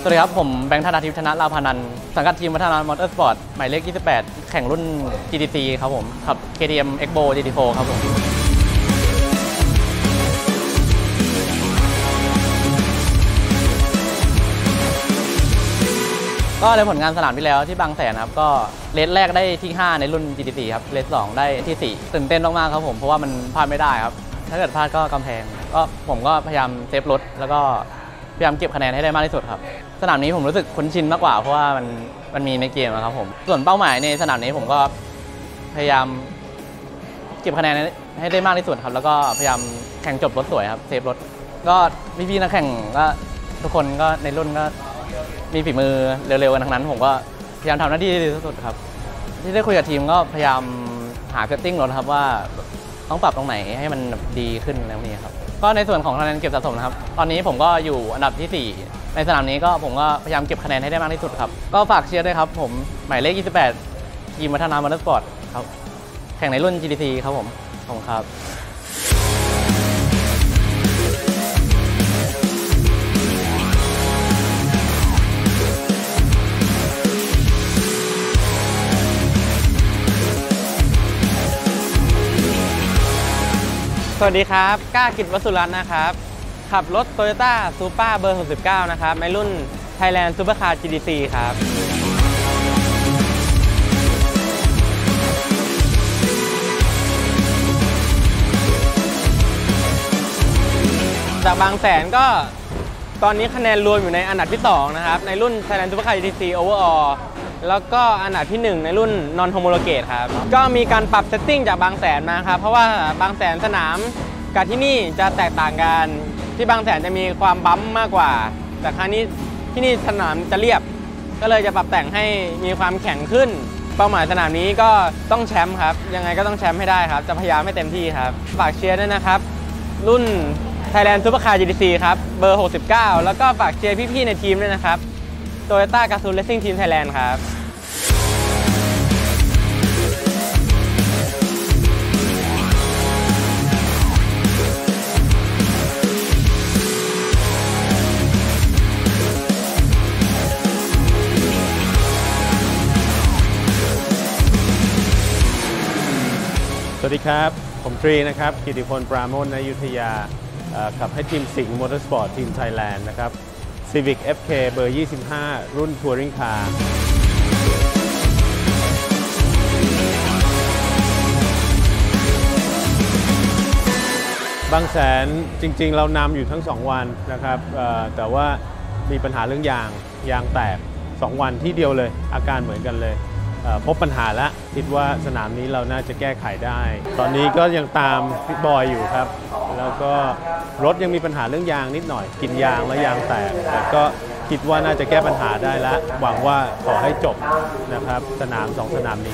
วัสดีครับผมแบงค์ธนาทิพย์ชนะลาพานันท์สังกัดทีมพัฒนามอเตอร์สปอร์ตหมายเลข28แข่งรุ่น GTC ครับผมขับ KTM Expo GT4 ครับผมก็ในผลงานสนามที่แล้วที่บางแสนครับก็เลสแรกได้ที่5ในรุ่น GTC ครับเลส2ได้ที่4ตื่นเต้นมากๆครับผมเพราะว่ามันพลาดไม่ได้ครับถ้าเกิดพลาดก็กำแพงก็ผมก็พยายามเซฟรถแล้วก็พยายามเก็บคะแนนให้ได้มากที่สุดครับสนามนี้ผมรู้สึกคุ้นชินมากกว่าเพราะว่ามันมีในเกมครับผมส่วนเป้าหมายในสนามนี้ผมก็พยายามเก็บคะแนนให้ได้มากที่สุดครับแล้วก็พยายามแข่งจบรถสวยครับเซฟรถก็พี่ๆนักแข่งก็ทุกคนก็ในรุ่นก็มีฝีมือเร็วๆกันทั้งนั้นผมก็พยายามทำหน้าที่ดีที่สุดครับที่ได้คุยกับทีมก็พยายามหาเซตติ้งรถครับว่าต้องปรับตรงไหนให้มันดีขึ้นแล้วนี้ครับก็ในส่วนของคะแนนเก็บสะสมนะครับตอนนี้ผมก็อยู่อันดับที่4ในสนามนี้ก็ผมก็พยายามเก็บคะแนนให้ได้มากที่สุดครับก็ฝากเชียร์ด้วยครับผมหมายเลข28ทีมพัฒนามอเตอร์สปอร์ตครับแข่งในรุ่น GTC ครับผมขอบคุณครับสวัสดีครับก้ากิจวสุรัตน์นะครับขับรถ Toyota Supra เบอร์ 69นะครับในรุ่น Thailand Supercar GTC ครับจากบางแสนก็ตอนนี้คะแนนรวมอยู่ในอันดับที่2นะครับในรุ่น Thailand Supercar GTC Overall แล้วก็อันดับที่1ในรุ่น Non Homologate ครับก็มีการปรับเซตติ้งจากบางแสนมาครับเพราะว่าบางแสนสนามกับที่นี่จะแตกต่างกันที่บางแสนจะมีความบั๊มมากกว่าแต่ครั้งนี้ที่นี่สนามจะเรียบก็เลยจะปรับแต่งให้มีความแข็งขึ้นเป้าหมายสนามนี้ก็ต้องแชมป์ครับยังไงก็ต้องแชมป์ให้ได้ครับจะพยายามให้เต็มที่ครับฝากเชียร์ด้วยนะครับรุ่น Thailand Supercar GTC ครับเบอร์ 69แล้วก็ฝากเชียร์พี่ๆในทีมด้วยนะครับ Toyota Gazoo Racing Team Thailand ครับสวัสดีครับผมตรีนะครับกิติพล ปราโมช ณ อยุธยาขับให้ทีมสิงห์มอเตอร์สปอร์ตทีมไทยแลนด์นะครับ Civic FK เบอร์ 25 รุ่นทัวริงคาร์บางแสนจริงๆเรานำอยู่ทั้ง2วันนะครับแต่ว่ามีปัญหาเรื่องยางแตก2วันที่เดียวเลยอาการเหมือนกันเลยพบปัญหาแล้วคิดว่าสนามนี้เราน่าจะแก้ไขได้ตอนนี้ก็ยังตามพี่บอยอยู่ครับแล้วก็รถยังมีปัญหาเรื่องยางนิดหน่อยกินยางและยางแตกแต่ก็คิดว่าน่าจะแก้ปัญหาได้แล้วหวังว่าขอให้จบนะครับสนาม2สนามนี้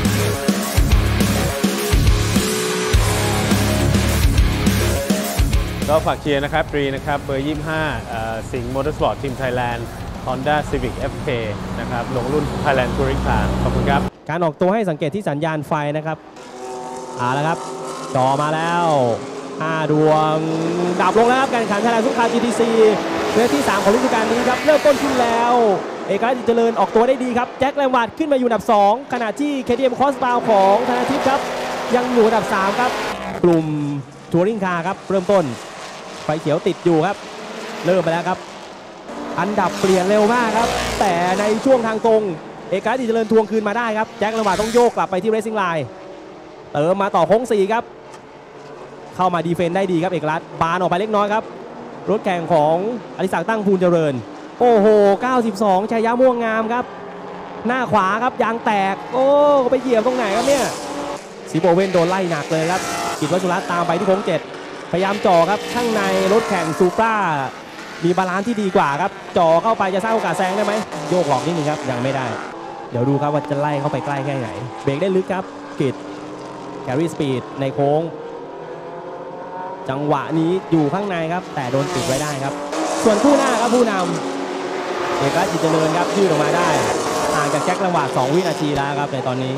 ก็ฝากเชียร์นะครับปรีนะครับเบอร์ 25สิงห์มอเตอร์สปอร์ตทีมไทยแลนด์Honda Civic FK นะครับลงรุ่น Thailand Touring Car ขอบคุณครับการออกตัวให้สังเกตที่สัญญาณไฟนะครับแล้วครับจ่อมาแล้ว5ดวงดับลงแล้วครับการแข่งขัน Thailand Supercar GTC เดือนที่3ของฤดูกาลนี้ครับเริ่มต้นขึ้นแล้วเอกลักษณ์เจริญออกตัวได้ดีครับแจ็คแลมวาร์ดขึ้นมาอยู่อันดับ2ขณะที่ KTM Crossbound ของธนาทิพย์ครับยังอยู่อันดับ3ครับกลุ่ม Touring Car ครับเริ่มต้นไฟเขียวติดอยู่ครับเริ่มไปแล้วครับอันดับเปลี่ยนเร็วมากครับแต่ในช่วงทางตรงเอกลักษณ์เจริญทวงคืนมาได้ครับแจ็คละหมาดต้องโยกกลับไปที่ Racing Line เติมมาต่อโค้ง4ครับเข้ามาดีเฟนได้ดีครับเอกลักษณ์บานออกไปเล็กน้อยครับรถแข่งของอดิศักดิ์ตั้งภูลเจริญโอ้โห92ชัยยะม่วงงามครับหน้าขวาครับยางแตกโอ้ไปเหยียบตรงไหนครับเนี่ยซิโบเวนโดนไล่หนักเลยครับกิตวสุรัตน์ตามไปที่โค้ง7พยายามจ่อครับข้างในรถแข่งซูปรามีบาลานซ์ที่ดีกว่าครับจ่อเข้าไปจะสร้างโอกาสแซงได้ไหมโยกหลอกนิดนึงครับยังไม่ได้เดี๋ยวดูครับว่าจะไล่เข้าไปใกล้แค่ไหนเบรกได้ลึกครับกิตแครี่สปีดในโค้งจังหวะนี้อยู่ข้างในครับแต่โดนปิดไว้ได้ครับส่วนคู่หน้าครับผู้นำเอกลักษณ์จิตเจริญครับยืดออกมาได้ห่างจากแจ็คละหมาด2วินาทีแล้วครับในตอนนี้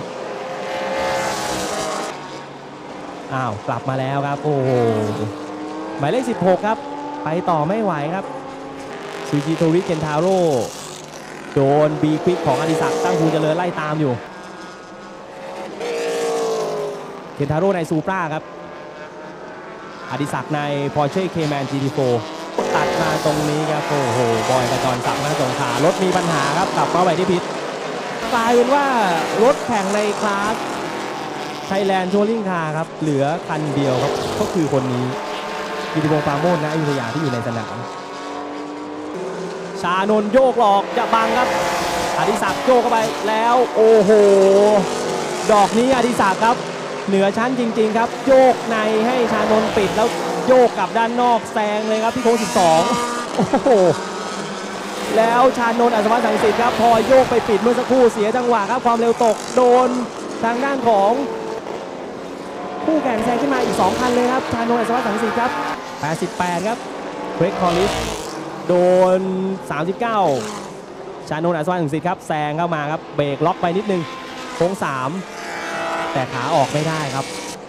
กลับมาแล้วครับโอ้โหหมายเลข16ครับไปต่อไม่ไหวครับซูจิโทริเคนทาโร่โดนบีควิกของอดิศักดิ์ตั้งภูเจริญไล่ตามอยู่เคนทาโร่ในซูปราครับอดิศักดิ์ใน Porsche Cayman GT4 ตัดมาตรงนี้ครับโอ้โหบอยกระจรศักดิ์หน้าสงขลารถมีปัญหาครับกลับมาไว้ที่พิษกลายเป็นว่ารถแข่งในคลาสไทยแลนด์ทัวริงคาร์ครับเหลือคันเดียวครับก็คือคนนี้กิติพงษ์ปราโมชนะอยุธยาที่อยู่ในสนามชานนท์โยกหลอกจะบังครับอดิศักดิ์โยกเข้าไปแล้วโอ้โหดอกนี้อดิศักดิ์ครับเหนือชั้นจริงๆครับโยกในให้ชานนท์ปิดแล้วโยกกลับด้านนอกแซงเลยครับที่โค้ง12โอ้โหแล้วชานนท์อัศวะสังสิทธิ์ครับพอโยกไปปิดเมื่อสักครู่เสียจังหวะครับความเร็วตกโดนทางด้านของผู้แข่งแซงขึ้นมาอีก2คันเลยครับชานนท์อัศวะสังสิทธิ์ครับ88ครับเบรกคอลิสโดน39ชานนท์อัศวะสังสิทธิ์ครับแซงเข้ามาครับเบรกล็อกไปนิดนึงโค้ง3แต่ขาออกไม่ได้ครับ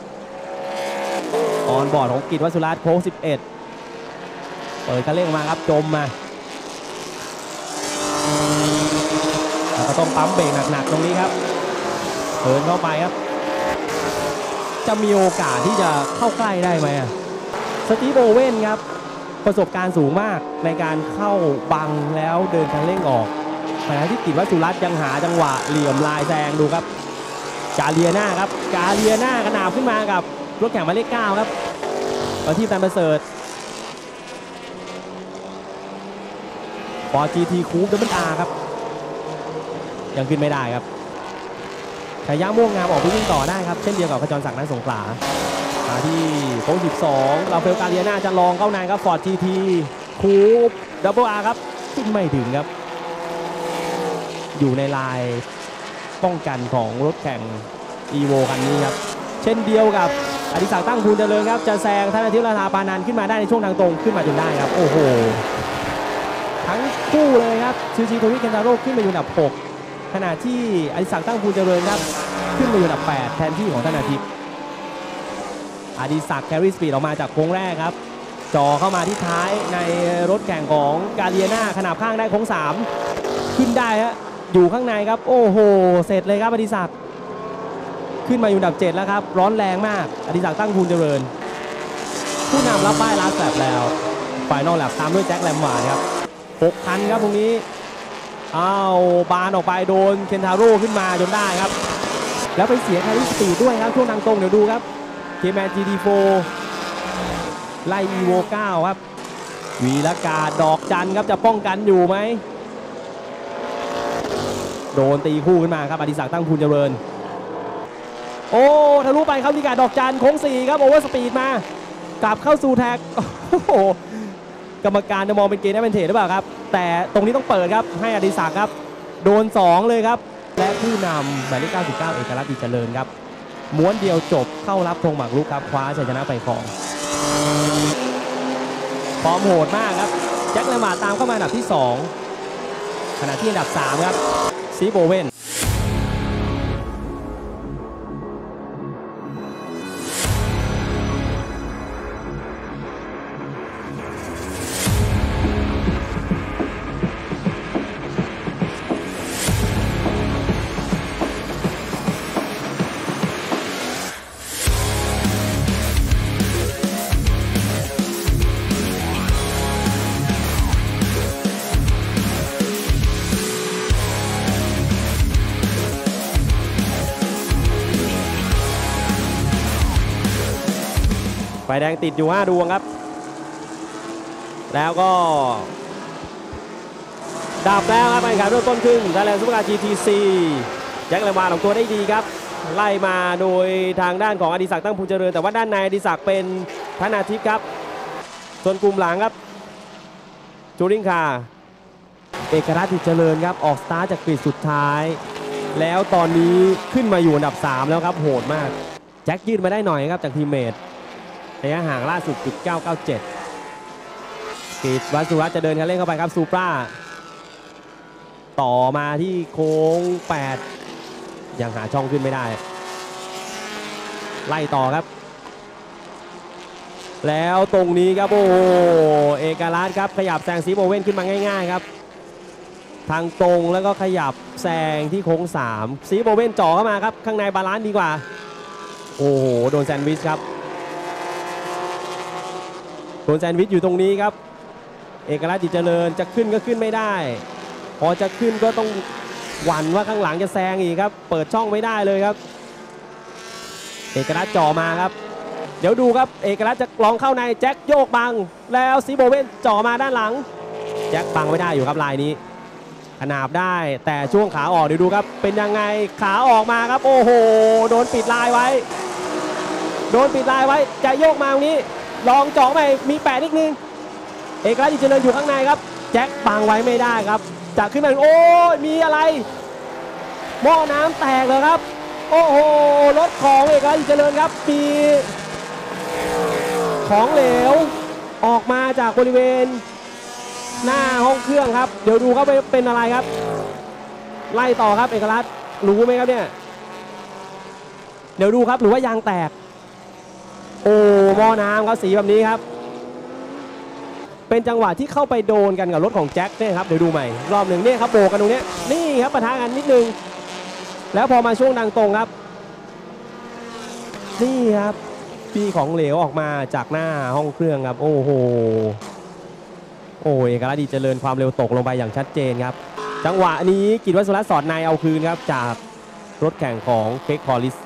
ออนบอร์ดของกิตวัชรัตน์โค้ง11เปิดคันเร่งมาครับจมมาแล้วก็ต้องปั๊มเบรกหนักๆตรงนี้ครับเดินเข้าไปครับจะมีโอกาสที่จะเข้าใกล้ได้ไหมสตีฟ โอเว่นครับประสบการณ์สูงมากในการเข้าบังแล้วเดินคันเร่งออกขณะที่กิตวัชรัตน์ยังหาจังหวะเหลี่ยมลายแซงดูครับกาเลียนาครับกาเลียนากระหนาบขึ้นมากับรถแข่งหมายเลข9ครับประทีป ตันประเสริฐฟอร์ GT คูปดับเบิลอาร์ครับยังขึ้นไม่ได้ครับชายะม่วงงามออกไปวิ่งต่อได้ครับเช่นเดียวกับขจรศักดิ์ ณ สงขลามาที่โค้ง12ราฟาเอล กาเลียนาจะลองเข้าในครับฟอร์ด GT คูปดับเบิลอาร์ครับขึ้นไม่ถึงครับอยู่ในลายป้องกันของรถแข่งอีโวคันนี้ครับเช่นเดียวกับอดิศักดิ์ ตั้งภูลเจริญครับจะแซงธนทิพย์ ราธาปานันท์ขึ้นมาได้ในช่วงทางตรงขึ้นมาจนได้ครับโอ้โหทั้งคู่เลยครับซูจิโทริเคนทาโร่ขึ้นมาอยู่อันดับ6ขณะที่อดิศักดิ์ ตั้งภูลเจริญครับขึ้นมาอยู่อันดับ8แทนที่ของธนทิพย์อดิศักดิ์แครี่สปีดออกมาจากโค้งแรกครับจ่อเข้ามาที่ท้ายในรถแข่งของกาเลียนาขนาบข้างได้โค้ง3ขึ้นได้ฮะอยู่ข้างในครับโอ้โหเสร็จเลยครับอดิศักดิ์ขึ้นมาอยู่อันดับ7แล้วครับร้อนแรงมากอดิศักดิ์ ตั้งภูลเจริญผู้นำรับป้ายลาสแลปแล้วไฟนอลแลปตามด้วยแจ็คแลมวาร์ดครับ6คันครับตรงนี้บานออกไปโดนเคนทาโร่ขึ้นมาจนได้ครับแล้วไปเสียแครี่สปีดด้วยครับช่วงทางตรงเดี๋ยวดูครับเคแมน GT4 ไล่ EVO 9ครับวีรกาดอกจันครับจะป้องกันอยู่ไหมโดนตีคู่ขึ้นมาครับอดิศักดิ์ ตั้งภูลเจริญโอ้ทะลุไปครับที่กาดอกจันโค้ง4ครับโอเวอร์สปีดมากลับเข้าสู่แท็กโอ้โหกรรมการจะมองเป็นเกมแอดเวนเทจหรือเปล่าครับแต่ตรงนี้ต้องเปิดครับให้อดิศักดิ์ครับโดน2เลยครับและผู้นำหมายเลข99เอกลักษณ์ ดีเจริญครับม้วนเดียวจบเข้ารับธงหมากรุกครับคว้าชัยชนะไปครองฟอร์มโหดมากครับแจ็คแลมวาร์ดตามเข้ามาอันดับที่2ขณะที่อันดับ3ครับซีโบเว่นไฟแดงติดอยู่5ดวงครับแล้วก็ดับแล้วครับการแข่งขันเริ่มต้นขึ้นไทยแลนด์ซุปเปอร์คาร์ GTC แจ็คแลมวาร์ดของตัวได้ดีครับไล่มาโดยทางด้านของอดิศักดิ์ ตั้งภูลเจริญแต่ว่าด้านในอดิศักดิ์เป็นธนาทิพย์ครับส่วนกลุ่มหลังครับจูริงคาร์เอกลักษณ์ ดิเจริญครับออกสตาร์ทจากกริดสุดท้ายแล้วตอนนี้ขึ้นมาอยู่อันดับ3แล้วครับโหดมากแจ็คยืดมาได้หน่อยครับจากทีมเมทระยะห่างล่าสุด 997 กิตวัชรัตน์จะเดินคันเร่งเข้าไปครับซูปราต่อมาที่โค้ง8ยังหาช่องขึ้นไม่ได้ไล่ต่อครับแล้วตรงนี้ครับโอ้โหเอกลักษณ์ครับขยับแซงซีโบเว่นขึ้นมาง่ายๆครับทางตรงแล้วก็ขยับแซงที่โค้ง3ซีโบเว่นจ่อเข้ามาครับข้างในบาลานซ์ดีกว่าโอ้โหโดนแซนด์วิชครับโดนแซนด์วิชอยู่ตรงนี้ครับเอกลักษณ์จิตเจริญจะขึ้นก็ขึ้นไม่ได้พอจะขึ้นก็ต้องหวั่นว่าข้างหลังจะแซงอีกครับเปิดช่องไม่ได้เลยครับเอกลักษณ์จ่อมาครับเดี๋ยวดูครับเอกลักษณ์จะลองเข้าในแจ็คโยกบังแล้วซีโบเว่นจ่อมาด้านหลังแจ็คบังไม่ได้อยู่ครับลายนี้ขนาบได้แต่ช่วงขาออกเดี๋ยวดูครับเป็นยังไงขาออกมาครับโอ้โหโดนปิดลายไว้โดนปิดลายไว้จะโยกมาตรงนี้ลองจ่อไปมีแปะนิดนึงเอกลักษณ์จิตเจริญอยู่ข้างในครับแจ็คบังไว้ไม่ได้ครับจะขึ้นมาโอ้ยมีอะไรหม้อน้ำแตกเลยครับโอ้โหรถของเอกลักษณ์จิตเจริญครับมีของเหลวออกมาจากบริเวณหน้าห้องเครื่องครับเดี๋ยวดูครับเป็นอะไรครับไล่ต่อครับเอกลักษณ์รู้ไหมครับเนี่ยเดี๋ยวดูครับหรือว่ายางแตกโอ้หม้อน้ำครับสีแบบนี้ครับเป็นจังหวะที่เข้าไปโดนกันกับรถของแจ็คเนี่ยครับเดี๋ยวดูใหม่รอบหนึ่งเนี่ยครับโบกันตรงนี้นี่ครับปะทะกันนิดนึงแล้วพอมาช่วงทางตรงครับนี่ครับมีของเหลวออกมาจากหน้าห้องเครื่องครับโอ้โหโอ้เอกลักษณ์ดีเจริญความเร็วตกลงไปอย่างชัดเจนครับจังหวะนี้กิตวัชรสอดในเอาคืนครับจากรถแข่งของเพ็กพอลิส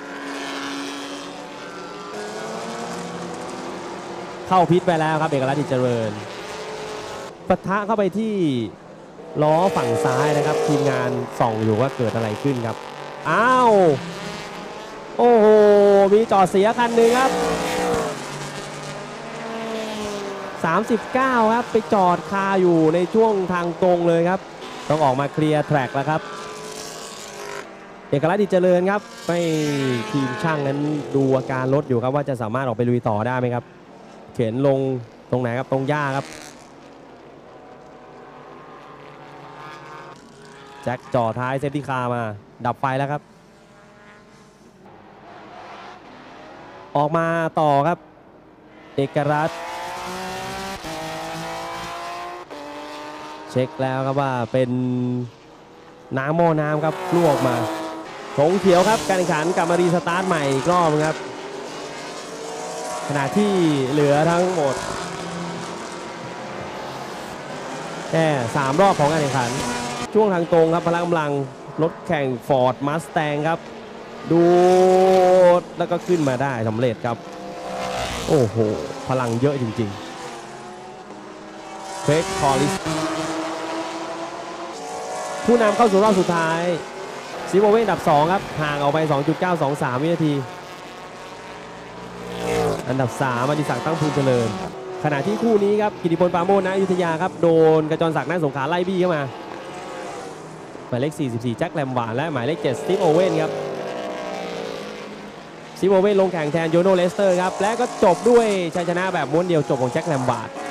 เข้าพิษไปแล้วครับเอกลักษณ์ดีเจริญปะทะเข้าไปที่ล้อฝั่งซ้ายนะครับทีมงานส่องอยู่ว่าเกิดอะไรขึ้นครับอ้าวโอ้โหมีจอดเสียคันหนึ่งครับ39ครับไปจอดคาอยู่ในช่วงทางตรงเลยครับต้องออกมาเคลียร์แทร็กแล้วครับเอกลักษณ์ดีเจริญครับให้ทีมช่างนั้นดูอาการรถอยู่ครับว่าจะสามารถออกไปลุยต่อได้ไหมครับเข็นลงตรงไหนครับตรงหญ้าครับแจ็คจ่อท้ายเซฟตี้คาร์มาดับไฟแล้วครับออกมาต่อครับเอกลักษณ์เช็คแล้วครับว่าเป็นน้ำหม้อน้ำครับรั่วออกมาธงเขียวครับการแข่งขันกลับมารีสตาร์ทใหม่อีกรอบครับขณะที่เหลือทั้งหมดแค่3รอบของการแข่งขันช่วงทางตรงครับพละกำลังรถแข่ง Ford Mustang ครับดูแล้วก็ขึ้นมาได้สำเร็จครับโอ้โหพลังเยอะจริงๆเฟคคอลิสผู้นำเข้าสู่รอบสุดท้ายซีโบเว่นอันดับ2ครับห่างออกไป 2.923 วินาทีอันดับ3อดิศักดิ์ตั้งภูมิเจริญขณะที่คู่นี้ครับกิติพลปราโมช ณ อยุธยาครับโดนกระจรศักดิ์ ณ สงขลาไล่บี้เข้ามาหมายเลข44แจ็คแลมหวานและหมายเลข7สตีฟโอเว่นครับสตีฟโอเว่นลงแข่งแทนโยโนเลสเตอร์ครับและก็จบด้วยชัยชนะแบบม้วนเดียวจบของแจ็คแลมหวาน